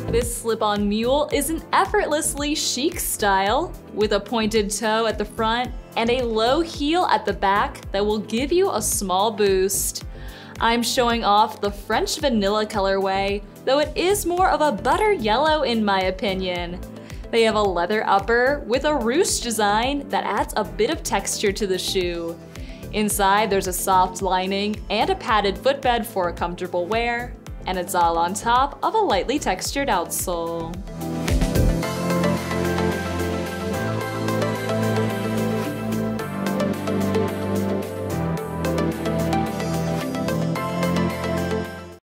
This slip-on mule is an effortlessly chic style with a pointed toe at the front and a low heel at the back that will give you a small boost. I'm showing off the French vanilla colorway, though it is more of a butter yellow in my opinion. They have a leather upper with a ruche design that adds a bit of texture to the shoe. Inside there's a soft lining and a padded footbed for a comfortable wear, and it's all on top of a lightly textured outsole.